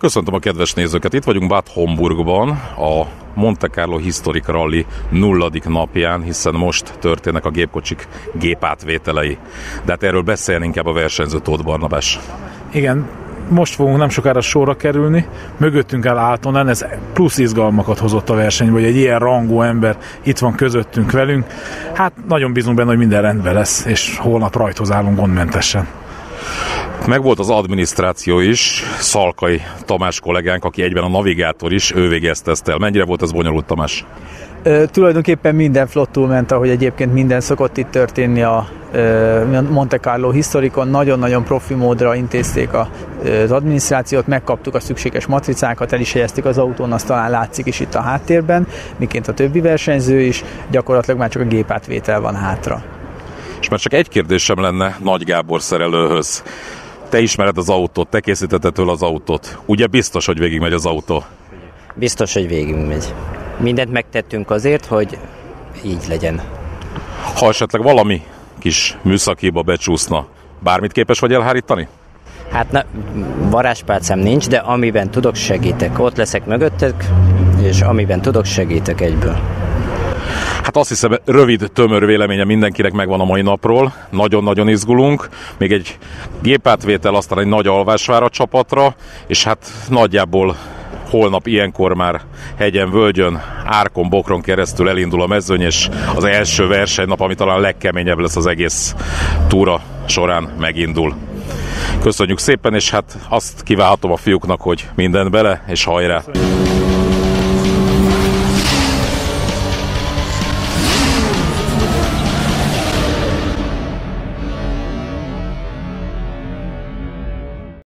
Köszöntöm a kedves nézőket! Itt vagyunk Bad Homburgban, a Monte Carlo Historic Rally 0. napján, hiszen most történnek a gépkocsik gépátvételei. De hát erről beszélni inkább a versenyző Tóth Barnabás. Igen, most fogunk nem sokára sorra kerülni, mögöttünk áll Aaltonen, ez plusz izgalmakat hozott a versenybe, hogy egy ilyen rangú ember itt van közöttünk velünk. Hát nagyon bízunk benne, hogy minden rendben lesz, és holnap rajthoz állunk gondmentesen. Megvolt az adminisztráció is, Szalkai Tamás kollégánk, aki egyben a navigátor is, ő végezte ezt el. Mennyire volt ez bonyolult, Tamás? Tulajdonképpen minden flottul ment, ahogy egyébként minden szokott itt történni a Monte Carlo Historicon. Nagyon-nagyon profi módra intézték az adminisztrációt, megkaptuk a szükséges matricákat, el is helyeztük az autón, azt talán látszik is itt a háttérben, miként a többi versenyző is, gyakorlatilag már csak a gépátvétel van hátra. És már csak egy kérdésem lenne Nagy Gábor szerelőhöz. Te ismered az autót, te készítetted tőle az autót. Ugye biztos, hogy végigmegy az autó? Biztos, hogy végigmegy. Mindent megtettünk azért, hogy így legyen. Ha esetleg valami kis műszakiba becsúszna, bármit képes vagy elhárítani? Hát varázspálcám nincs, de amiben tudok, segítek. Ott leszek mögöttek, és amiben tudok, segítek egyből. Hát azt hiszem, rövid, tömör véleménye mindenkinek megvan a mai napról. Nagyon-nagyon izgulunk. Még egy gépátvétel, aztán egy nagy alvásvár a csapatra, és hát nagyjából holnap ilyenkor már hegyen, völgyön, árkon, bokron keresztül elindul a mezőny, és az első versenynap, ami talán legkeményebb lesz az egész túra során, megindul. Köszönjük szépen, és hát azt kívánhatom a fiúknak, hogy mindent bele, és hajrá!